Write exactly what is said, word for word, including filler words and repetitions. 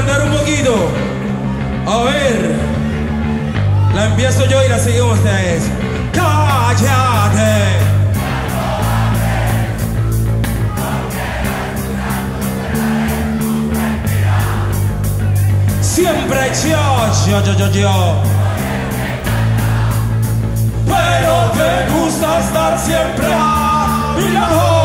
cantar un poquito. A ver. La empiezo yo y la siguen ustedes. ¡Cállate! Siempre yo, yo, yo, yo, yo. Pero te gusta estar siempre a mi lado.